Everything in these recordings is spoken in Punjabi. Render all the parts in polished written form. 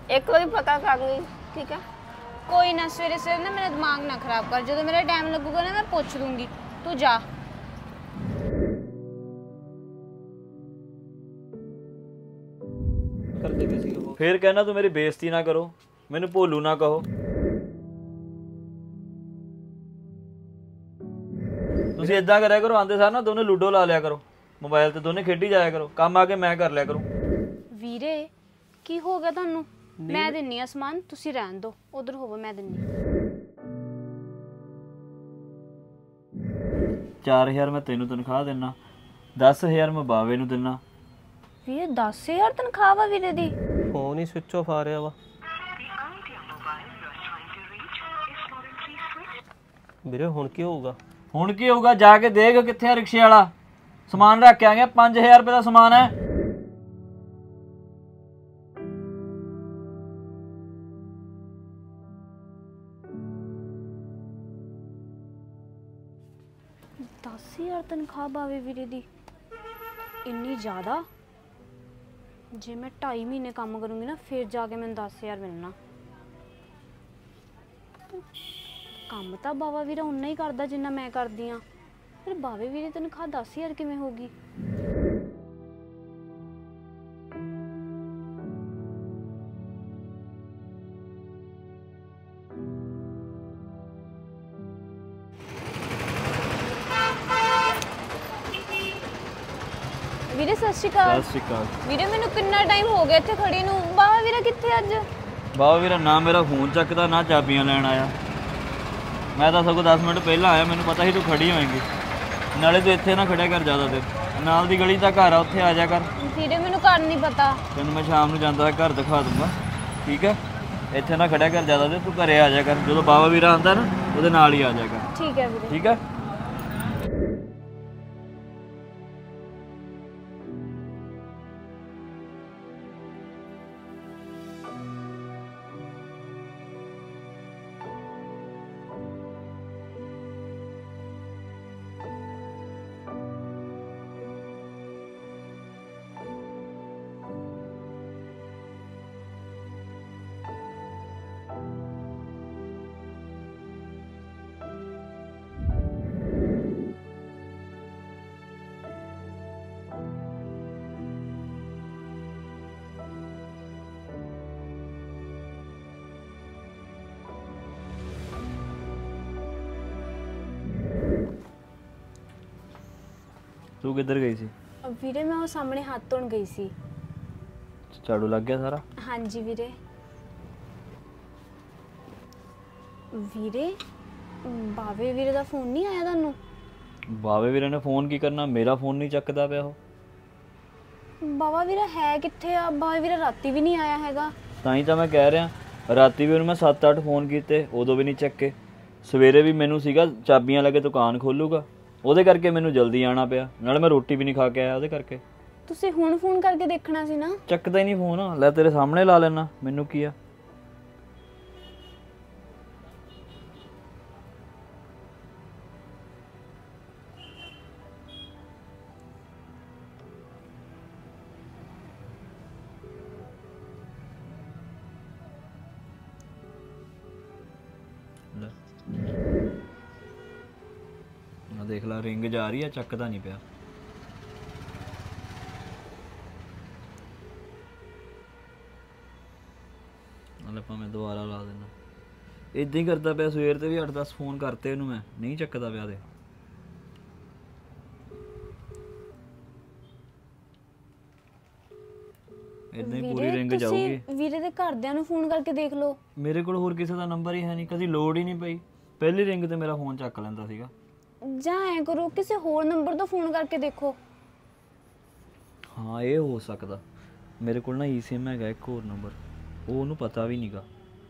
एक बार पता कर ली, ठीक है? कोई ना, सवेरे सवेरे ना मेरा दिमाग ना खराब कर। जो मेरा टाइम लगूगा ना मैं पूछ लूंगी, तू जा। फिर कहना तू मेरी बेइज्जती ना करो, मैनू भोलू ना कहो। ਤੁਸੀਂ ਇਦਾਂ ਕਰਿਆ ਕਰੋ, ਆਂਦੇ ਸਾਰ ਨਾ ਦੋਨੇ ਲੂਡੋ ਲਾ ਲਿਆ ਕਰੋ, ਮੋਬਾਈਲ ਤੇ ਦੋਨੇ ਖੇਡੀ ਜਾਇਆ ਕਰੋ, ਕੰਮ ਆ ਕੇ ਮੈਂ ਕਰ ਲਿਆ ਕਰੂੰ। ਵੀਰੇ ਕੀ ਹੋ ਗਿਆ ਤੁਹਾਨੂੰ? ਮੈਂ ਦਿੰਨੀ ਆ ਸਮਾਨ, ਤੁਸੀਂ ਰਹਿਣ ਦਿਓ, ਉਧਰ ਹੋਵੋ, ਮੈਂ ਦਿੰਨੀ। 4000 ਮੈਂ ਤੈਨੂੰ ਤਨਖਾਹ ਦੇਣਾ, 10000 ਮੈਂ ਬਾਵੇ ਨੂੰ ਦੇਣਾ। ਵੀਰੇ 10000 ਤਨਖਾਹ ਵਾ ਵੀਰੇ ਦੀ? ਫੋਨ ਹੀ ਸਵਿਚ ਆਫ ਆ ਰਿਹਾ ਵਾ ਵੀਰੇ। ਹੁਣ ਕੀ ਹੋਊਗਾ? ਹੁਣ ਕੀ ਹੋਊਗਾ? ਜਾ ਕੇ ਦੇਖ ਕਿੱਥੇ ਆ ਰਿਕਸ਼ੇ ਵਾਲਾ। ਸਮਾਨ ਰੱਖ ਕੇ ਆ ਗਿਆ, 5000 ਰੁਪਏ ਦਾ ਸਮਾਨ ਹੈ। ਤਨਖਾਹ ਬਾਵੇ ਵੀਰੇ ਦੀ ਇੰਨੀ ਜ਼ਿਆਦਾ? ਜੇ ਮੈਂ 2.5 ਮਹੀਨੇ ਕੰਮ ਕਰੂੰਗੀ ਨਾ ਫਿਰ ਜਾ ਕੇ ਮੈਨੂੰ 10000 ਮਿਲਣਾ। ਕੰਮ ਤਾਂ ਬਾਵਾ ਵੀਰਾ ਉਨਾ ਹੀ ਕਰਦਾ ਜਿੰਨਾ ਮੈਂ ਕਰਦੀ ਆ, ਫਿਰ ਬਾਵੇ ਵੀਰੇ ਤਨਖਾਹ 10000 ਕਿਵੇਂ ਹੋਗੀ? ਵੀਰੇ ਸਤਿ ਸ਼੍ਰੀ ਅਕਾਲ। ਸਤਿ ਸ਼੍ਰੀ ਅਕਾਲ ਵੀਰੇ, ਮੈਨੂੰ ਕਿੰਨਾ ਟਾਈਮ ਹੋ ਗਿਆ ਇੱਥੇ ਖੜੀ ਨੂੰ। ਬਾਵਾ ਵੀਰਾ ਕਿੱਥੇ ਅੱਜ? ਬਾਬਾ ਵੀਰਾ ਨਾ ਮੇਰਾ ਫੋਨ ਚੱਕਦਾ ਨਾ ਚਾਬੀਆਂ ਲੈਣ ਆਇਆ। ਮੈਂ ਤਾਂ ਸਗੋਂ 10 ਮਿੰਟ ਪਹਿਲਾਂ ਆਇਆ, ਮੈਨੂੰ ਪਤਾ ਸੀ ਤੂੰ ਖੜੀ ਹੋਏਂਗੀ। ਨਾਲੇ ਤੂੰ ਇੱਥੇ ਨਾ ਖੜਿਆ ਕਰ ਜ਼ਿਆਦਾ ਦੇਰ, ਨਾਲ ਦੀ ਗਲੀ ਦਾ ਘਰ ਆ, ਉੱਥੇ ਆ ਜਾ ਕਰ। ਵੀਰੇ ਮੈਨੂੰ ਘਰ ਨਹੀਂ ਪਤਾ। ਤੈਨੂੰ ਮੈਂ ਸ਼ਾਮ ਨੂੰ ਜਾਂਦਾ ਘਰ ਦਿਖਾ ਦੂੰਗਾ, ਠੀਕ ਹੈ? ਇੱਥੇ ਨਾ ਖੜਿਆ ਕਰ ਜ਼ਿਆਦਾ ਦੇਰ, ਤੂੰ ਘਰੇ ਆ ਜਾ ਕਰ। ਜਦੋਂ ਬਾਬਾ ਵੀਰਾ ਆਉਂਦਾ ਨਾ ਉਹਦੇ ਨਾਲ ਹੀ ਆ ਜਾ ਕਰ। ਠੀਕ ਹੈ ਵੀਰੇ। ਠੀਕ ਹੈ। ਤੂੰ ਕਿੱਧਰ ਗਈ ਸੀ? ਵੀਰੇ ਮੈਂ ਉਹ ਸਾਹਮਣੇ ਹੱਥ ਧੋਣ ਗਈ ਸੀ। ਝਾੜੂ ਲੱਗ ਗਿਆ ਸਾਰਾ? ਹਾਂਜੀ ਵੀਰੇ। ਵੀਰੇ ਬਾਵੇ ਵੀਰੇ ਦਾ ਫੋਨ ਨਹੀਂ ਆਇਆ ਤੁਹਾਨੂੰ? ਬਾਵੇ ਵੀਰੇ ਨੇ ਫੋਨ ਕੀ ਕਰਨਾ, ਮੇਰਾ ਫੋਨ ਨਹੀਂ ਚੱਕਦਾ ਪਿਆ ਉਹ। ਬਾਵਾ ਵੀਰਾ ਹੈ ਕਿੱਥੇ ਆ? ਬਾਵੇ ਵੀਰਾ ਰਾਤੀ ਵੀ ਨਹੀਂ ਆਇਆ ਹੈਗਾ। ਤਾਂ ਹੀ ਤਾਂ ਮੈਂ ਕਹਿ ਰਿਹਾ, ਰਾਤੀ ਵੀ ਉਹਨੂੰ ਮੈਂ 7-8 ਫੋਨ ਕੀਤੇ, ਉਦੋਂ ਵੀ ਨਹੀਂ ਚੱਕੇ। ਸਵੇਰੇ ਵੀ ਮੈਨੂੰ ਸੀਗਾ ਚਾਬੀਆਂ ਲੈ ਕੇ ਦੁਕਾਨ ਖੋਲੂਗਾ, ਉਹਦੇ ਕਰਕੇ ਮੈਨੂੰ ਜਲਦੀ ਆਉਣਾ ਪਿਆ, ਨਾਲੇ ਮੈਂ ਰੋਟੀ ਵੀ ਨਹੀਂ ਖਾ ਕੇ ਆਇਆ ਉਹਦੇ ਕਰਕੇ। ਤੁਸੀਂ ਹੁਣ ਫੋਨ ਕਰਕੇ ਦੇਖਣਾ ਸੀ ਨਾ। ਚੱਕਦਾ ਹੀ ਨਹੀਂ ਫੋਨ। ਲੈ ਤੇਰੇ ਸਾਹਮਣੇ ਲਾ ਲੈਣਾ, ਮੈਨੂੰ ਕੀ ਆ। ਦੇਖ ਲਾ ਰਿੰਗ ਜਾ ਰਹੀ ਆ, ਚੱਕਦਾ ਨਹੀਂ ਪਿਆ। ਨਾਲੇ ਭਾਵੇਂ ਦੁਬਾਰਾ ਲਾ ਦੇਣਾ। ਇਦਾਂ ਹੀ ਕਰਦਾ ਪਿਆ, ਸਵੇਰ ਤੇ ਵੀ 8-10 ਫੋਨ ਕਰਤੇ ਉਹਨੂੰ ਮੈਂ, ਨਹੀਂ ਚੱਕਦਾ ਪਿਆ। ਤੇ ਇਦਾਂ ਹੀ ਪੂਰੀ ਰਿੰਗ ਜਾਊਗੀ। ਵੀਰੇ ਦੇ ਘਰਦਿਆਂ ਨੂੰ ਫੋਨ ਕਰਕੇ ਦੇਖ ਲਓ। ਮੇਰੇ ਕੋਲ ਹੋਰ ਕਿਸੇ ਦਾ ਨੰਬਰ ਹੀ ਹੈ ਨਹੀਂ, ਕਦੀ ਲੋੜ ਹੀ ਨਹੀਂ ਪਈ। ਪਹਿਲੀ ਰਿੰਗ ਤੇ ਮੇਰਾ ਫੋਨ ਚੱਕ ਲੈਂਦਾ ਸੀਗਾ। ਜਾਂ ਐ ਕਰੋ, ਕਿਸੇ ਹੋਰ ਨੰਬਰ ਤੋਂ ਫੋਨ ਕਰਕੇ ਦੇਖੋ। ਹਾਂ ਇਹ ਹੋ ਸਕਦਾ। ਮੇਰੇ ਕੋਲ ਨਾ ਈ-ਸਿਮ ਹੈਗਾ ਇੱਕ ਹੋਰ ਨੰਬਰ, ਉਹ ਉਹਨੂੰ ਪਤਾ ਵੀ ਨਹੀਂਗਾ।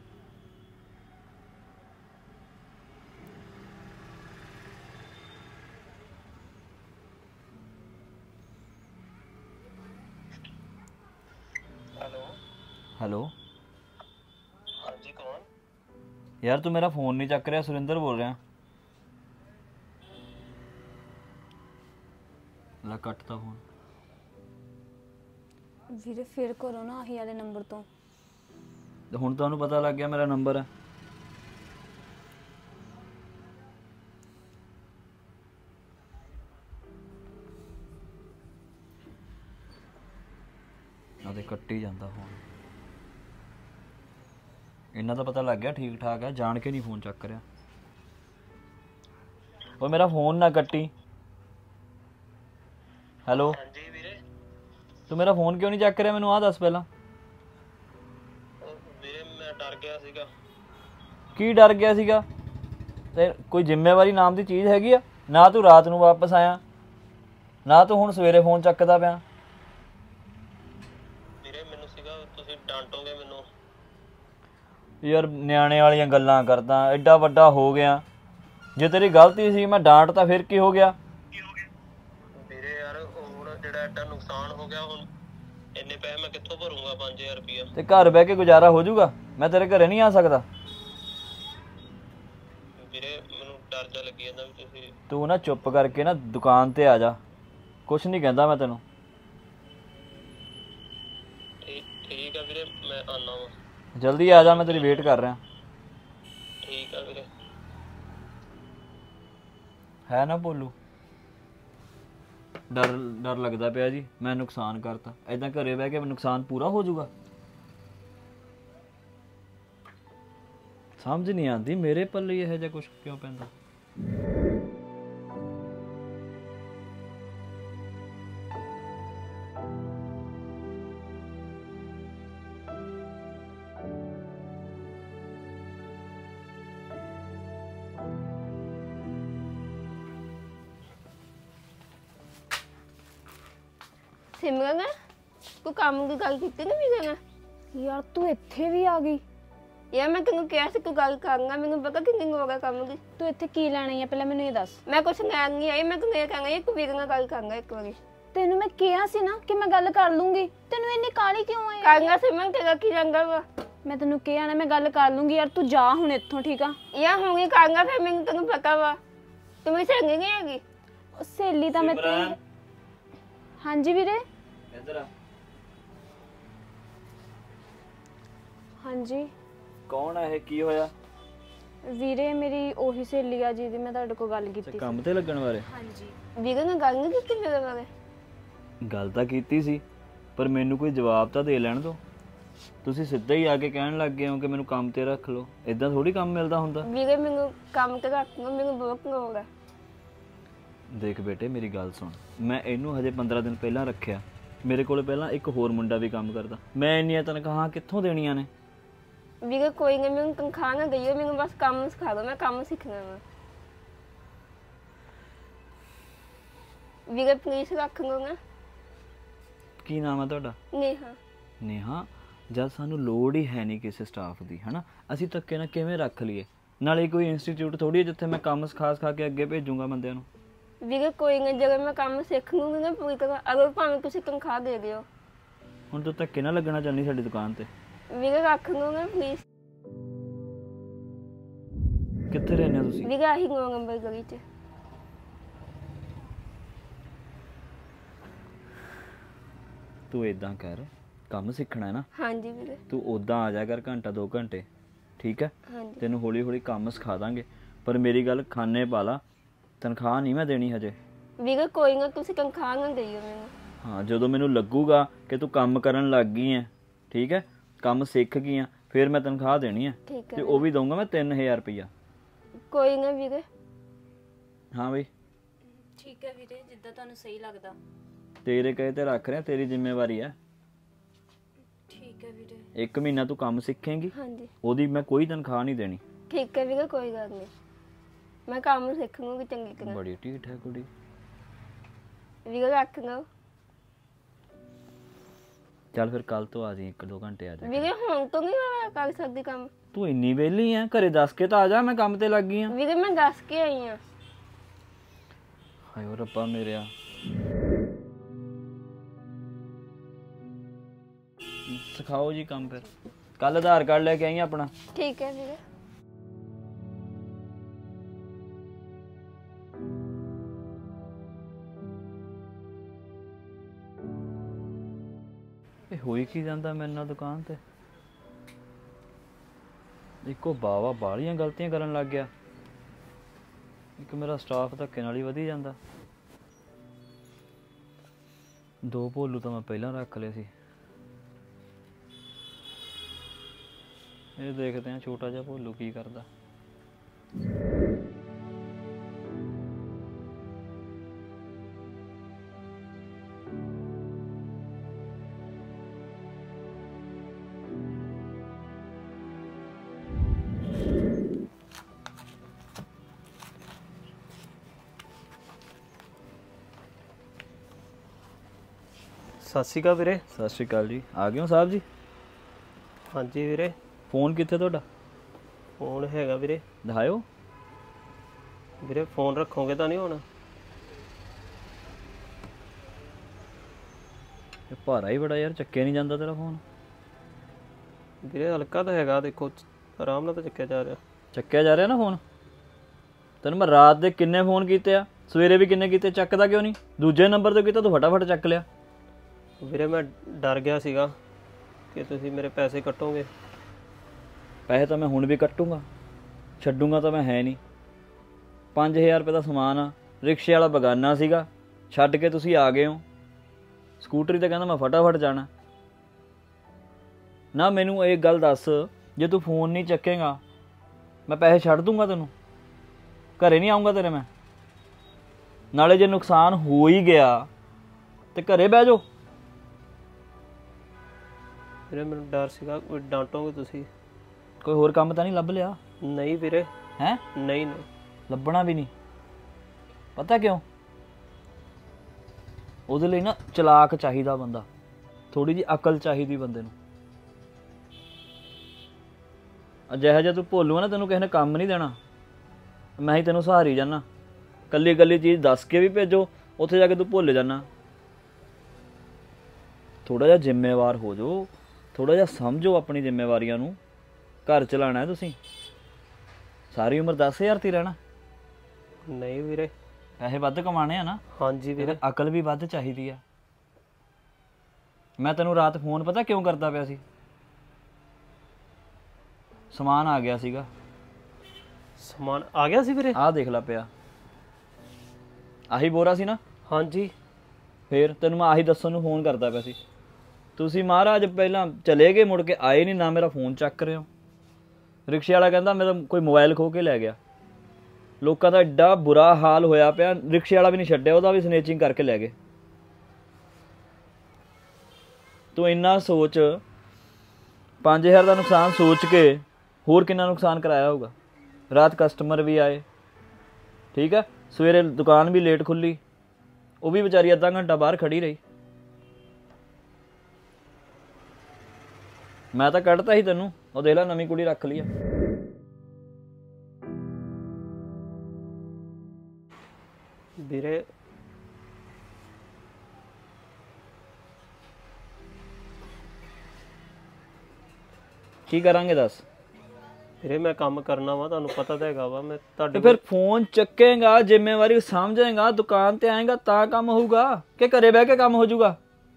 ਹੈਲੋ ਹਾਂਜੀ ਕੌਣ? ਯਾਰ ਤੂੰ ਮੇਰਾ ਫੋਨ ਨਹੀਂ ਚੱਕ ਰਿਹਾ, ਸੁਰਿੰਦਰ ਬੋਲ ਰਿਹਾ। ਲੈ ਕੱਟਤਾ ਫੋਨ। ਵੀਰੇ ਫਿਰ ਕਰੋ ਨਾ ਆਹੀ ਵਾਲੇ ਨੰਬਰ ਤੋਂ। ਤੇ ਹੁਣ ਤੁਹਾਨੂੰ ਪਤਾ ਲੱਗ ਗਿਆ ਮੇਰਾ ਨੰਬਰ ਹੈ। ਉਹਦੇ ਕੱਟੀ ਜਾਂਦਾ ਫੋਨ। ਇਹਨਾਂ ਦਾ ਪਤਾ ਲੱਗ ਗਿਆ ਠੀਕ ਠਾਕ ਹੈ, ਜਾਣ ਕੇ ਨਹੀਂ ਫੋਨ ਚੱਕ ਰਿਹਾ। ਉਹ ਮੇਰਾ ਫੋਨ ਨਾ ਕੱਟੀ। ਹੈਲੋ ਹਾਂਜੀ ਵੀਰੇ। ਤੂੰ ਮੇਰਾ ਫੋਨ ਕਿਉਂ ਨਹੀਂ ਚੱਕ ਰਿਹਾ, ਮੈਨੂੰ ਆਹ ਦੱਸ ਪਹਿਲਾਂ। ਵੀਰੇ ਮੈਂ ਡਰ ਗਿਆ ਸੀਗਾ। ਕੀ ਡਰ ਗਿਆ ਸੀਗਾ? ਤੇ ਕੋਈ ਜ਼ਿੰਮੇਵਾਰੀ ਨਾਮ ਦੀ ਚੀਜ਼ ਹੈਗੀ ਆ? ਨਾ ਤੂੰ ਰਾਤ ਨੂੰ ਵਾਪਸ ਆਇਆ, ਨਾ ਤੂੰ ਹੁਣ ਸਵੇਰੇ ਫੋਨ ਚੱਕਦਾ ਪਿਆ। ਵੀਰੇ ਮੈਨੂੰ ਸੀਗਾ ਤੁਸੀਂ ਡਾਂਟੋਗੇ ਮੈਨੂੰ। ਯਾਰ ਨਿਆਣੇ ਵਾਲੀਆਂ ਗੱਲਾਂ ਕਰਦਾ, ਐਡਾ ਵੱਡਾ ਹੋ ਗਿਆ। ਜੇ ਤੇਰੀ ਗਲਤੀ ਸੀ ਮੈਂ ਡਾਂਟਤਾ ਫਿਰ ਕੀ ਹੋ ਗਿਆ? ਵੀਰੇ ਯਾਰ ਹੁਣ ਜਿਹੜਾ ਐਡਾ ਨੁਕਸਾਨ ਹੋ ਗਿਆ, ਹੁਣ ਇੰਨੇ ਪੈਸੇ ਮੈਂ ਕਿੱਥੋਂ ਭਰੂੰਗਾ? 5000 ਰੁਪਇਆ। ਤੇ ਘਰ ਬਹਿ ਕੇ ਗੁਜ਼ਾਰਾ ਹੋ ਜਾਊਗਾ? ਮੈਂ ਤੇਰੇ ਘਰੇ ਨਹੀਂ ਆ ਸਕਦਾ। ਵੀਰੇ ਮੈਨੂੰ ਡਰ ਜਾ ਲੱਗੀ ਜਾਂਦਾ ਵੀ ਤੁਸੀਂ। ਤੂੰ ਨਾ ਚੁੱਪ ਕਰਕੇ ਨਾ ਦੁਕਾਨ ਤੇ ਆ ਜਾ, ਕੁਛ ਨਹੀਂ ਕਹਿੰਦਾ ਮੈਂ ਤੈਨੂੰ। ਠੀਕ ਆ ਵੀਰੇ, ਮੈਂ ਆਨਾ ਵਾ। ਜਲਦੀ ਆ ਜਾ, ਮੈਂ ਤੇਰੀ ਵੇਟ ਕਰ ਰਿਹਾ। ਠੀਕ ਆ ਵੀਰੇ। ਹੈ ਨਾ ਭੋਲੂ? ਡਰ ਡਰ ਲੱਗਦਾ ਪਿਆ ਜੀ, ਮੈਂ ਨੁਕਸਾਨ ਕਰਤਾ। ਐਦਾਂ ਘਰੇ ਬਹਿ ਕੇ ਨੁਕਸਾਨ ਪੂਰਾ ਹੋ ਜਾਊਗਾ? ਸਮਝ ਨਹੀਂ ਆਉਂਦੀ ਮੇਰੇ ਪੱਲੇ ਇਹੋ ਜਿਹਾ ਕੁਛ ਕਿਉਂ ਪੈਂਦਾ। ਸਿਮਰਨ ਤੂੰ ਕੰਮ ਦੀ ਗੱਲ ਕੀਤੀ ਨਾ ਵੀਰੇ ਨਾਲ? ਯਾਰ ਤੂੰ ਇੱਥੇ ਵੀ ਆ ਗਈ? ਯਾਰ ਮੈਂ ਤੈਨੂੰ ਕਿਹਾ ਸੀ ਤੂੰ ਗੱਲ ਕਰਨਾ, ਮੈਨੂੰ ਪਤਾ ਕਿੰਨੀ ਹੋ ਗਿਆ ਕੰਮ ਦੀ। ਤੂੰ ਇੱਥੇ ਕੀ ਲੈਣ ਆਈ ਆ ਪਹਿਲਾਂ ਮੈਨੂੰ ਇਹ ਦੱਸ। ਮੈਂ ਕੁਛ ਲੈਣ ਨਹੀਂ ਆਈ, ਮੈਂ ਤੈਨੂੰ ਇਹ ਕਹਾਂਗਾ ਇੱਕ ਵੀਰੇ ਨਾਲ ਗੱਲ ਕਰਨਾ ਇੱਕ ਵਾਰੀ। ਤੈਨੂੰ ਮੈਂ ਕਿਹਾ ਸੀ ਨਾ ਕਿ ਮੈਂ ਗੱਲ ਕਰ ਲੂੰਗੀ, ਤੈਨੂੰ ਇੰਨੀ ਕਾਹਲੀ ਕਿਉਂ ਆਈ? ਕਰਨਾ ਸਿਮਰਨ, ਤੇਰਾ ਕੀ ਰੰਗਾ ਵਾ? ਮੈਂ ਤੈਨੂੰ ਕਿਹਾ ਨਾ ਮੈਂ ਗੱਲ ਕਰ ਲੂੰਗੀ। ਯਾਰ ਤੂੰ ਜਾ ਹੁਣ ਇੱਥੋਂ, ਠੀਕ ਆ? ਯਾਰ ਹੁਣ ਹੀ ਕਰਨਾ, ਫਿਰ ਮੈਨੂੰ ਤੈਨੂੰ ਪਤਾ ਵਾ ਤੂੰ ਮੇਰੀ ਸਹੇਲੀ ਨਹੀਂ ਹੈਗੀ। ਉਹ ਸਹੇਲੀ ਤਾਂ ਮੈਂ ਤੇਰੀ। ਹਾਂਜੀ ਵੀਰੇ। ਇੱਧਰ ਆ। ਹਾਂਜੀ ਕੌਣ ਹੈ ਇਹ? ਕੀ ਹੋਇਆ? ਵੀਰੇ ਮੇਰੀ ਉਹੀ ਸਹੇਲੀ ਆ ਜਿਹਦੀ ਮੈਂ ਤੁਹਾਡੇ ਕੋਲ ਗੱਲ ਕੀਤੀ ਸੀ। ਕੰਮ ਤੇ ਲੱਗਣ ਬਾਰੇ? ਹਾਂਜੀ। ਵੀਰੇ ਨਾਲ ਗੱਲ ਨਹੀਂ ਕੀਤੀ ਮੇਰੇ ਬਾਰੇ? ਗੱਲ ਤਾਂ ਕੀਤੀ ਸੀ, ਪਰ ਮੈਨੂੰ ਕੋਈ ਜਵਾਬ ਤਾਂ ਦੇ ਲੈਣ ਦਿਓ। ਤੁਸੀਂ ਸਿੱਧਾ ਹੀ ਆ ਕੇ ਕਹਿਣ ਲੱਗ ਗਏ ਹੋ ਕਿ ਮੈਨੂੰ ਕੰਮ ਤੇ ਰੱਖ ਲਓ। ਇਦਾਂ ਥੋੜੀ ਕੰਮ ਮਿਲਦਾ ਹੁੰਦਾ। ਵੀਰੇ ਮੈਨੂੰ ਕੰਮ ਤੇ ਰੱਖ ਲਓ, ਮੈਨੂੰ ਬਹੁਤ ਲੋੜ ਹੈ। ਦੇਖ ਬੇਟੇ ਮੇਰੀ ਗੱਲ ਸੁਣ, ਮੈਂ ਇਹਨੂੰ ਹਜੇ 15 ਦਿਨ ਪਹਿਲਾਂ ਰੱਖਿਆ। ਮੇਰੇ ਕੋਲ ਪਹਿਲਾਂ ਇੱਕ ਹੋਰ ਮੁੰਡਾ ਵੀ ਕੰਮ ਕਰਦਾ। ਮੈਂ ਇੰਨੀਆਂ ਤਨਖਾਹਾਂ ਕਿੱਥੋਂ ਦੇਣੀਆਂ ਨੇ? ਵੀਰੇ ਕੋਈ ਨਹੀਂ, ਮੈਨੂੰ ਤਨਖਾਹ ਨਾ ਦਈਓ, ਮੈਨੂੰ ਬਸ ਕੰਮ ਸਿਖਾ ਦਿਓ, ਮੈਂ ਕੰਮ ਸਿੱਖਣਾ ਵਾ। ਵੀਰੇ ਪਲੀਜ਼ ਰੱਖ ਲਓ ਨਾ। ਕੀ ਨਾਮ ਹੈ ਤੁਹਾਡਾ? ਨੇਹਾ। ਨੇਹਾ, ਜਦ ਸਾਨੂੰ ਲੋੜ ਹੀ ਹੈ ਨਹੀਂ ਕਿਸੇ ਸਟਾਫ ਦੀ, ਹਨਾ, ਅਸੀਂ ਧੱਕੇ ਨਾਲ ਕਿਵੇਂ ਰੱਖ ਲਈਏ? ਨਾਲੇ ਕੋਈ ਇੰਸਟੀਚਿਊਟ ਥੋੜੀ ਹੈ ਜਿੱਥੇ ਮੈਂ ਕੰਮ ਸਿਖਾ ਕੇ ਅੱਗੇ ਭੇਜੂੰਗਾ ਬੰਦਿਆਂ ਨੂੰ। ਵੀਰੇ ਕੋਈ ਨਹੀਂ, ਜਦੋਂ ਮੈਂ ਕੰਮ ਸਿੱਖ ਲੂੰਗੀ ਨਾ ਪੂਰੀ ਤਰ੍ਹਾਂ, ਅਗਰ ਭਾਵੇਂ ਤੁਸੀਂ ਤਨਖਾਹ ਦੇ ਦਿਓ। ਹੁਣ ਤੂੰ ਧੱਕੇ ਨਾਲ ਲੱਗਣਾ ਚਾਹੁੰਦੀ ਸਾਡੀ ਦੁਕਾਨ ਤੇ? ਵੀਰੇ ਰੱਖ ਲਓ ਨਾ ਪਲੀਜ਼। ਕਿੱਥੇ ਰਹਿੰਦੇ ਹੋ ਤੁਸੀਂ? ਵੀਰੇ ਆਹੀ 9 ਨੰਬਰ ਗਲੀ 'ਚ। ਤੂੰ ਇਦਾਂ ਕਰ, ਕੰਮ ਸਿੱਖਣਾ ਹੈ ਨਾ? ਹਾਂਜੀ ਵੀਰੇ। ਤੂੰ ਉਦਾਂ ਆ ਜਾ ਕਰ ਘੰਟਾ 2 ਘੰਟੇ, ਠੀਕ ਹੈ? ਹਾਂਜੀ ਤੈਨੂੰ ਹੌਲੀ ਹੌਲੀ ਕੰਮ ਸਿਖਾ ਦਾਂਗੇ, ਪਰ ਮੇਰੀ ਗੱਲ ਖਾਨੇ ਪਾ ਲਾ, ਤਨਖਾਹ ਨਹੀਂ ਮੈਂ ਦੇਣੀ ਹਜੇ। ਵੀਰੇ ਕੋਈ ਨਾ, ਤੁਸੀਂ ਤਨਖਾਹ ਨਾ ਦਈਓ ਮੈਨੂੰ। ਹਾਂ, ਜਦੋਂ ਮੈਨੂੰ ਲੱਗੂਗਾ ਕਿ ਤੂੰ ਕੰਮ ਕਰਨ ਲੱਗ ਗਈ ਹੈ, ਠੀਕ ਹੈ, ਕੰਮ ਸਿੱਖ ਗਈ ਆ, ਫਿਰ ਮੈਂ ਤਨਖਾਹ ਦੇਣੀ ਹੈ। ਠੀਕ ਤੇ ਹੈ ਉਹ ਵੀ ਦਊਂਗਾ ਮੈਂ 3000 ਰੁਪਈਆ। ਕੋਈ ਨਾ ਵੀਰੇ। ਹਾਂ ਬਈ, ਠੀਕ ਹੈ ਵੀਰੇ, ਜਿੱਦਾਂ ਤੁਹਾਨੂੰ ਸਹੀ ਲੱਗਦਾ। ਤੇਰੇ ਕਹੇ ਤੇ ਰੱਖ ਰਿਹਾ, ਤੇਰੀ ਜ਼ਿੰਮੇਵਾਰੀ ਹੈ। ਠੀਕ ਹੈ ਵੀਰੇ। 1 ਮਹੀਨਾ ਤੂੰ ਕੰਮ ਸਿੱਖੇਂਗੀ, ਹਾਂਜੀ ਉਹਦੀ ਮੈਂ ਕੋਈ ਤਨਖਾਹ ਨਹੀਂ ਦੇਣੀ। ਠੀਕ ਹੈ ਵੀਰੇ, ਕੋਈ ਗੱਲ ਨਹੀਂ, ਮੈਂ ਕੰਮ ਸਿੱਖ ਲੂੰਗੀ ਚੰਗੀ ਤਰ੍ਹਾਂ। ਬੜੀ ਢੀਠ ਹੈ ਕੁੜੀ। ਵੀਰੇ ਰੱਖ ਲਓ। ਚੱਲ ਫਿਰ ਕੱਲ ਤੋਂ ਆ ਜੀ, 1-2 ਘੰਟੇ ਆ ਜਾ। ਵੀਰੇ ਹੁਣ ਤੋਂ ਨਹੀਂ ਮੈਂ ਕਰ ਸਕਦੀ ਕੰਮ। ਤੂੰ ਇੰਨੀ ਵਿਹਲੀ ਆ, ਘਰੇ ਦੱਸ ਕੇ ਤਾਂ ਆ ਜਾ, ਮੈਂ ਕੰਮ ਤੇ ਲੱਗ ਗਈ ਆ। ਵੀਰੇ ਮੈਂ ਦੱਸ ਕੇ ਆਈ ਆ। ਹਾਏ ਓ ਰੱਬਾ ਮੇਰਿਆ। ਸਿਖਾਓ ਜੀ ਕੰਮ ਫਿਰ। ਕੱਲ ਆਧਾਰ ਕਾਰਡ ਲੈ ਕੇ ਆਈ ਆਪਣਾ। ਠੀਕ ਹੈ ਵੀਰੇ। ਇਹ ਹੋਈ ਕੀ ਜਾਂਦਾ ਮੇਰੇ ਨਾਲ ਦੁਕਾਨ ਤੇ? ਇੱਕੋ ਬਾਵਾ ਬਾਹਲੀਆਂ ਗਲਤੀਆਂ ਕਰਨ ਲੱਗ ਗਿਆ। ਇੱਕ ਮੇਰਾ ਸਟਾਫ ਧੱਕੇ ਨਾਲ ਹੀ ਵਧੀ ਜਾਂਦਾ। 2 ਭੋਲੂ ਤਾਂ ਮੈਂ ਪਹਿਲਾਂ ਰੱਖ ਲਏ ਸੀ। ਇਹ ਦੇਖਦੇ ਹਾਂ ਛੋਟਾ ਜਿਹਾ ਭੋਲੂ ਕੀ ਕਰਦਾ। ਸਤਿ ਸ਼੍ਰੀ ਅਕਾਲ ਵੀਰੇ। ਸਤਿ ਸ਼੍ਰੀ ਅਕਾਲ ਜੀ। ਆ ਗਏ ਹੋ ਸਾਹਿਬ ਜੀ? ਹਾਂਜੀ ਵੀਰੇ। ਫੋਨ ਕਿੱਥੇ ਤੁਹਾਡਾ? ਫੋਨ ਹੈਗਾ ਵੀਰੇ। ਦਿਖਾਇਓ। ਵੀਰੇ ਫੋਨ ਰੱਖੋਗੇ ਤਾਂ ਨਹੀਂ ਹੁਣ? ਇਹ ਭਾਰਾ ਹੀ ਬੜਾ ਯਾਰ, ਚੱਕਿਆ ਨਹੀਂ ਜਾਂਦਾ ਤੇਰਾ ਫੋਨ। ਵੀਰੇ ਹਲਕਾ ਤਾਂ ਹੈਗਾ, ਦੇਖੋ ਆਰਾਮ ਨਾਲ ਤਾਂ ਚੱਕਿਆ ਜਾ ਰਿਹਾ। ਚੱਕਿਆ ਜਾ ਰਿਹਾ ਨਾ ਫੋਨ? ਤੈਨੂੰ ਮੈਂ ਰਾਤ ਦੇ ਕਿੰਨੇ ਫੋਨ ਕੀਤੇ ਆ, ਸਵੇਰੇ ਵੀ ਕਿੰਨੇ ਕੀਤੇ, ਚੱਕਦਾ ਕਿਉਂ ਨਹੀਂ? ਦੂਜੇ ਨੰਬਰ ਤੋਂ ਕੀਤਾ ਤੂੰ ਫਟਾਫਟ ਚੱਕ ਲਿਆ। ਵੀਰੇ ਮੈਂ ਡਰ ਗਿਆ ਸੀਗਾ ਕਿ ਤੁਸੀਂ ਮੇਰੇ ਪੈਸੇ ਕੱਟੋਗੇ। ਪੈਸੇ ਤਾਂ ਮੈਂ ਹੁਣ ਵੀ ਕੱਟੂੰਗਾ, ਛੱਡੂੰਗਾ ਤਾਂ ਮੈਂ ਹੈ ਨਹੀਂ। 5000 ਰੁਪਏ ਦਾ ਸਮਾਨ ਆ, ਰਿਕਸ਼ੇ ਵਾਲਾ ਬਗਾਨਾ ਸੀਗਾ, ਛੱਡ ਕੇ ਤੁਸੀਂ ਆ ਗਏ ਹੋ। ਸਕੂਟਰੀ ਤੇ ਕਹਿੰਦਾ ਮੈਂ ਫਟਾਫਟ ਜਾਣਾ। ਨਾ ਮੈਨੂੰ ਇਹ ਗੱਲ ਦੱਸ, ਜੇ ਤੂੰ ਫੋਨ ਨਹੀਂ ਚੱਕੇਗਾ ਮੈਂ ਪੈਸੇ ਛੱਡ ਦੂੰਗਾ ਤੈਨੂੰ, ਘਰੇ ਨਹੀਂ ਆਉਂਗਾ ਤੇਰੇ ਮੈਂ। ਨਾਲੇ ਜੇ ਨੁਕਸਾਨ ਹੋ ਹੀ ਗਿਆ ਤੇ ਘਰੇ ਬਹਿ ਜਾਓ। ਵੀਰੇ ਮੈਨੂੰ ਡਰ ਸੀਗਾ ਕੋਈ ਡਾਂਟੋਗੇ ਤੁਸੀਂ। ਕੋਈ ਹੋਰ ਕੰਮ ਤਾਂ ਨਹੀਂ ਲੱਭ ਲਿਆ? ਨਹੀਂ ਵੀਰੇ। ਹੈਂ? ਨਹੀਂ ਨਹੀਂ ਲੱਭਣਾ ਵੀ ਨਹੀਂ। ਪਤਾ ਕਿਉਂ? ਉਹਦੇ ਲਈ ਨਾ ਚਲਾਕ ਚਾਹੀਦਾ ਬੰਦਾ, ਥੋੜੀ ਜਿਹੀ ਅਕਲ ਚਾਹੀਦੀ ਬੰਦੇ ਨੂੰ। ਅਜਿਹਾ ਜਿਹਾ ਤੂੰ ਭੋਲੂ ਨਾ, ਤੈਨੂੰ ਕਿਸੇ ਨੇ ਕੰਮ ਨਹੀਂ ਦੇਣਾ। ਮੈਂ ਹੀ ਤੈਨੂੰ ਸਹਾਰੀ ਜਾਨਾ, ਕੱਲੀ ਕੱਲੀ ਚੀਜ਼ ਦੱਸ ਕੇ ਵੀ ਭੇਜੋ, ਉੱਥੇ ਜਾ ਕੇ ਤੂੰ ਭੁੱਲ ਜਾਨਾ। ਥੋੜਾ ਜਿਹਾ ਜ਼ਿੰਮੇਵਾਰ ਹੋ ਜਾਓ, ਥੋੜਾ ਜਿਹਾ ਸਮਝੋ ਆਪਣੀ ਜ਼ਿੰਮੇਵਾਰੀਆਂ ਨੂੰ। ਘਰ ਚਲਾਉਣਾ ਹੈ ਤੁਸੀਂ, ਸਾਰੀ ਉਮਰ 10,000 ਤੇ ਰਹਿਣਾ? ਨਹੀਂ ਵੀਰੇ। ਪੈਸੇ ਵੱਧ ਕਮਾਣੇ ਆ ਨਾ? ਹਾਂਜੀ ਵੀਰੇ। ਅਕਲ ਵੀ ਵੱਧ ਚਾਹੀਦੀ ਆ। ਮੈਂ ਤੈਨੂੰ ਰਾਤ ਫੋਨ ਪਤਾ ਕਿਉਂ ਕਰਦਾ ਪਿਆ ਸੀ? ਸਮਾਨ ਆ ਗਿਆ ਸੀਗਾ। ਸਮਾਨ ਆ ਗਿਆ ਸੀ ਵੀਰੇ? ਆਹ ਦੇਖ ਲੈ ਪਿਆ, ਆਹੀ ਬੋਰਾ ਸੀ ਨਾ? ਹਾਂਜੀ। ਫੇਰ ਤੈਨੂੰ ਮੈਂ ਆਹੀ ਦੱਸਣ ਨੂੰ ਫੋਨ ਕਰਦਾ ਪਿਆ ਸੀ। ਤੁਸੀਂ ਮਹਾਰਾਜ ਪਹਿਲਾਂ ਚਲੇ ਗਏ, ਮੁੜ ਕੇ ਆਏ ਨਹੀਂ, ਨਾ ਮੇਰਾ ਫੋਨ ਚੱਕ ਰਹੇ ਹੋ। ਰਿਕਸ਼ੇ ਵਾਲਾ ਕਹਿੰਦਾ ਮੇਰਾ ਕੋਈ ਮੋਬਾਈਲ ਖੋ ਕੇ ਲੈ ਗਿਆ। ਲੋਕਾਂ ਦਾ ਐਡਾ ਬੁਰਾ ਹਾਲ ਹੋਇਆ ਪਿਆ, ਰਿਕਸ਼ੇ ਵਾਲਾ ਵੀ ਨਹੀਂ ਛੱਡਿਆ, ਉਹਦਾ ਵੀ ਸਨੇਚਿੰਗ ਕਰਕੇ ਲੈ ਗਏ। ਤੂੰ ਇੰਨਾ ਸੋਚ, 5000 ਦਾ ਨੁਕਸਾਨ ਸੋਚ ਕੇ ਹੋਰ ਕਿੰਨਾ ਨੁਕਸਾਨ ਕਰਾਇਆ ਹੋਊਗਾ। ਰਾਤ ਕਸਟਮਰ ਵੀ ਆਏ, ਠੀਕ ਹੈ, ਸਵੇਰੇ ਦੁਕਾਨ ਵੀ ਲੇਟ ਖੁੱਲੀ, ਉਹ ਵੀ ਵਿਚਾਰੀ ਅੱਧਾ ਘੰਟਾ ਬਾਹਰ ਖੜੀ ਰਹੀ। ਮੈਂ ਤਾਂ ਕੱਢਤਾ ਸੀ ਤੈਨੂੰ, ਉਹ ਦੇਖ ਲੈ ਨਵੀਂ ਕੁੜੀ ਰੱਖ ਲਈ ਆ। ਵੀਰੇ ਕੀ ਕਰਾਂਗੇ ਦੱਸ? ਵੀਰੇ ਮੈਂ ਕੰਮ ਕਰਨਾ ਵਾ, ਤੁਹਾਨੂੰ ਪਤਾ ਤਾਂ ਹੈਗਾ ਵਾ। ਮੈਂ ਤੇ ਤੁਹਾਡੇ ਫਿਰ ਫੋਨ ਚੱਕੇਗਾ, ਜ਼ਿੰਮੇਵਾਰੀ ਸਮਝੇਗਾ, ਦੁਕਾਨ ਤੇ ਆਏਗਾ ਤਾਂ ਕੰਮ ਹੋਊਗਾ ਕਿ ਘਰੇ ਬਹਿ ਕੇ ਕੰਮ ਹੋ ਜਾਊਗਾ?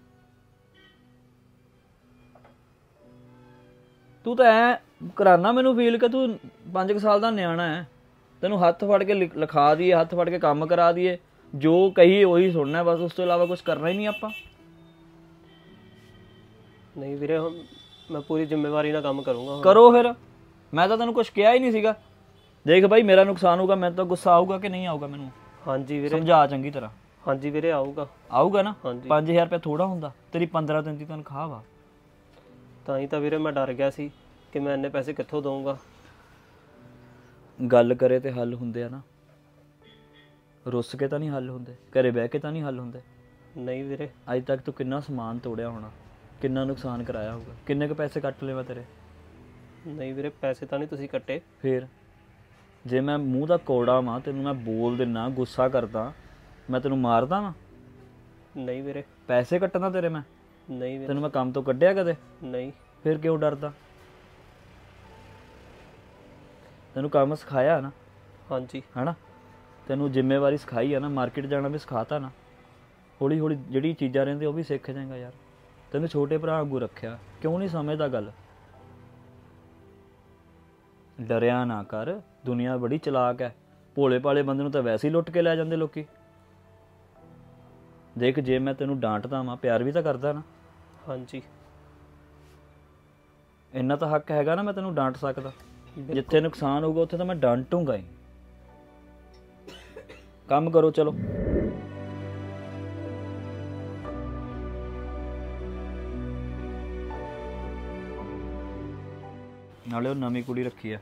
ਤੂੰ ਤਾਂ ਐ ਕਰਾਨਾ ਮੈਨੂੰ ਫੀਲ ਕਿ ਤੂੰ 5 ਸਾਲ ਦਾ ਨਿਆਣਾ ਹੈ। ਤੈਨੂੰ ਹੱਥ ਫੜ ਕੇ ਲਿਖਾ ਦਈਏ, ਹੱਥ ਫੜ ਕੇ ਕੰਮ ਕਰਾ ਦਈਏ, ਜੋ ਕਹੀਏ ਉਹੀ ਸੁਣਨਾ ਬਸ, ਉਸ ਤੋਂ ਇਲਾਵਾ ਕੁਝ ਕਰਨਾ ਹੀ ਨਹੀਂ ਆਪਾਂ। ਨਹੀਂ ਵੀਰੇ, ਹੁਣ ਮੈਂ ਪੂਰੀ ਜ਼ਿੰਮੇਵਾਰੀ ਨਾਲ ਕੰਮ ਕਰੂੰਗਾ। ਕਰੋ ਫਿਰ, ਮੈਂ ਤਾਂ ਤੈਨੂੰ ਕੁਝ ਕਿਹਾ ਹੀ ਨਹੀਂ ਸੀਗਾ। ਦੇਖ ਬਾਈ, ਮੇਰਾ ਨੁਕਸਾਨ ਹੋਊਗਾ, ਮੈਨੂੰ ਤਾਂ ਗੁੱਸਾ ਆਊਗਾ ਕਿ ਨਹੀਂ ਆਊਗਾ? ਮੈਨੂੰ ਹਾਂਜੀ ਵੀਰੇ। ਸਮਝਾ ਚੰਗੀ ਤਰ੍ਹਾਂ। ਹਾਂਜੀ ਵੀਰੇ ਆਊਗਾ। ਆਊਗਾ ਨਾ? ਹਾਂਜੀ। 5000 ਰੁਪਏ ਥੋੜਾ ਹੁੰਦਾ, ਤੇਰੀ 15 ਦਿਨ ਦੀ ਤਨਖਾਹ ਵਾ। ਤਾਂ ਹੀ ਤਾਂ ਵੀਰੇ ਮੈਂ ਡਰ ਗਿਆ ਸੀ ਕਿ ਮੈਂ ਇੰਨੇ ਪੈਸੇ ਕਿੱਥੋਂ ਦਊਂਗਾ। ਗੱਲ ਕਰੇ ਤੇ ਹੱਲ ਹੁੰਦੇ ਆ ਨਾ, ਰੁੱਸ ਕੇ ਤਾਂ ਨਹੀਂ ਹੱਲ ਹੁੰਦੇ, ਘਰੇ ਬਹਿ ਕੇ ਤਾਂ ਨਹੀਂ ਹੱਲ ਹੁੰਦੇ। ਨਹੀਂ ਵੀਰੇ। ਅੱਜ ਤੱਕ ਤੂੰ ਕਿੰਨਾ ਸਮਾਨ ਤੋੜਿਆ ਹੋਣਾ, ਕਿੰਨਾ ਨੁਕਸਾਨ ਕਰਾਇਆ ਹੋਊਗਾ, ਕਿੰਨੇ ਕੁ ਪੈਸੇ ਕੱਟ ਲਏ ਮੈਂ ਤੇਰੇ? ਨਹੀਂ ਵੀਰੇ, ਪੈਸੇ ਤਾਂ ਨਹੀਂ ਤੁਸੀਂ ਕੱਟੇ। ਫੇਰ ਜੇ ਮੈਂ ਮੂੰਹ ਦਾ ਕੋੜਾ ਵਾਂ, ਤੈਨੂੰ ਮੈਂ ਬੋਲ ਦਿੰਨਾ, ਗੁੱਸਾ ਕਰਦਾ, ਮੈਂ ਤੈਨੂੰ ਮਾਰਦਾ ਵਾਂ? ਨਹੀਂ ਵੀਰੇ। ਪੈਸੇ ਕੱਟਣਾ ਤੇਰੇ ਮੈਂ? ਨਹੀਂ ਵੀਰੇ। ਤੈਨੂੰ ਮੈਂ ਕੰਮ ਤੋਂ ਕੱਢਿਆ ਕਦੇ? ਨਹੀਂ। ਫਿਰ ਕਿਉਂ ਡਰਦਾ? ਤੈਨੂੰ ਕੰਮ ਸਿਖਾਇਆ ਨਾ? ਹਾਂਜੀ। ਹੈਨਾ, ਤੈਨੂੰ ਜ਼ਿੰਮੇਵਾਰੀ ਸਿਖਾਈ ਆ ਨਾ, ਮਾਰਕੀਟ ਜਾਣਾ ਵੀ ਸਿਖਾਤਾ ਨਾ। ਹੌਲੀ ਹੌਲੀ ਜਿਹੜੀ ਚੀਜ਼ਾਂ ਰਹਿੰਦੀਆਂ ਉਹ ਵੀ ਸਿੱਖ ਜਾਏਗਾ ਯਾਰ। ਤੈਨੂੰ ਛੋਟੇ ਭਰਾ ਵਾਂਗੂ ਰੱਖਿਆ, ਕਿਉਂ ਨਹੀਂ ਸਮਝਦਾ ਗੱਲ? ਡਰਿਆ ਨਾ ਕਰ, ਦੁਨੀਆ ਬੜੀ ਚਲਾਕ ਹੈ। ਭੋਲੇ ਭਾਲੇ ਬੰਦੇ ਨੂੰ ਤਾਂ ਵੈਸੇ ਹੀ ਲੁੱਟ ਕੇ ਲੈ ਜਾਂਦੇ ਲੋਕੀ। ਦੇਖ, ਜੇ ਮੈਂ ਤੈਨੂੰ ਡਾਂਟਦਾ ਵਾਂ, ਪਿਆਰ ਵੀ ਤਾਂ ਕਰਦਾ ਨਾ। ਹਾਂਜੀ ਇੰਨਾ ਤਾਂ ਹੱਕ ਹੈਗਾ ਨਾ, ਮੈਂ ਤੈਨੂੰ ਡਾਂਟ ਸਕਦਾ। ਜਿੱਥੇ ਨੁਕਸਾਨ ਹੋਊਗਾ ਉੱਥੇ ਤਾਂ ਮੈਂ ਡਾਂਟੂਗਾ ਹੀ। ਕੰਮ ਕਰੋ ਚਲੋ। ਨਾਲੇ ਉਹ ਨਵੀਂ ਕੁੜੀ ਰੱਖੀ ਆ,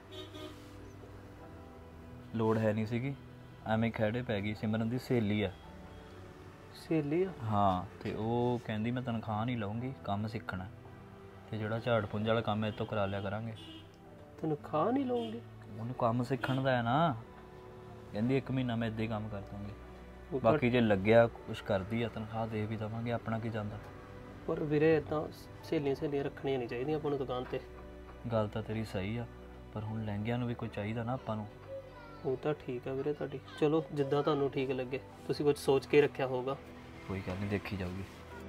ਲੋੜ ਹੈ ਨਹੀਂ ਸੀਗੀ, ਐਵੇਂ ਖੜੇ ਪੈ ਗਈ। ਸਿਮਰਨ ਦੀ ਸਹੇਲੀ ਆ। ਸਹੇਲੀ ਆ? ਹਾਂ, ਤੇ ਉਹ ਕਹਿੰਦੀ ਮੈਂ ਤਨਖਾਹ ਨਹੀਂ ਲਊਂਗੀ, ਕੰਮ ਸਿੱਖਣਾ, ਤੇ ਜਿਹੜਾ ਝਾੜ ਪੂੰਝ ਵਾਲਾ ਕੰਮ ਇਹ ਤੋਂ ਕਰਾ ਲਿਆ ਕਰਾਂਗੇ। ਤਨਖਾਹ ਨਹੀਂ ਲਓਗੇ? ਉਹਨੂੰ ਕੰਮ ਸਿੱਖਣ ਦਾ ਹੈ ਨਾ। ਕਹਿੰਦੀ 1 ਮਹੀਨਾ ਮੈਂ ਇੱਦਾਂ ਹੀ ਕੰਮ ਕਰ ਦੂੰਗੀ, ਬਾਕੀ ਜੇ ਲੱਗਿਆ ਕੁਛ ਕਰਦੀ ਆ ਤਨਖਾਹ ਦੇ ਵੀ ਦੇਵਾਂਗੇ, ਆਪਣਾ ਕੀ ਜਾਂਦਾ। ਪਰ ਵੀਰੇ ਇਦਾਂ ਸਹੇਲੀਆਂ ਰੱਖਣੀਆਂ ਨਹੀਂ ਚਾਹੀਦੀਆਂ ਆਪਾਂ ਨੂੰ ਦੁਕਾਨ ਤੇ। ਗੱਲ ਤਾਂ ਤੇਰੀ ਸਹੀ ਆ, ਪਰ ਹੁਣ ਲਹਿੰਗਿਆਂ ਨੂੰ ਵੀ ਕੋਈ ਚਾਹੀਦਾ ਨਾ ਆਪਾਂ ਨੂੰ। ਉਹ ਤਾਂ ਠੀਕ ਆ ਵੀਰੇ ਤੁਹਾਡੀ, ਚਲੋ ਜਿੱਦਾਂ ਤੁਹਾਨੂੰ ਠੀਕ ਲੱਗੇ। ਤੁਸੀਂ ਕੁਝ ਸੋਚ ਕੇ ਰੱਖਿਆ ਹੋਊਗਾ। ਕੋਈ ਗੱਲ ਨਹੀਂ, ਦੇਖੀ ਜਾਊਗੀ।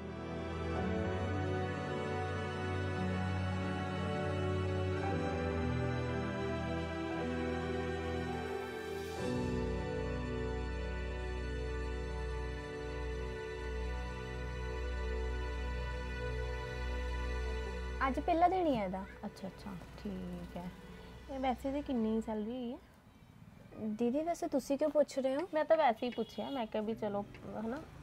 ਅੱਜ ਪਹਿਲਾ ਦਿਨ ਹੀ ਹੈ ਇਹਦਾ? ਅੱਛਾ ਅੱਛਾ ਠੀਕ ਹੈ। ਇਹ ਵੈਸੇ ਦੀ ਕਿੰਨੀ ਸੈਲਰੀ ਹੋਈ ਹੈ ਦੀਦੀ ਵੈਸੇ ਤੁਸੀਂ ਕਿਉਂ ਪੁੱਛ ਰਹੇ ਹੋ? ਮੈਂ ਤਾਂ ਵੈਸੇ ਹੀ ਪੁੱਛਿਆ, ਮੈਂ ਕਿਹਾ ਵੀ ਚਲੋ ਹਨਾ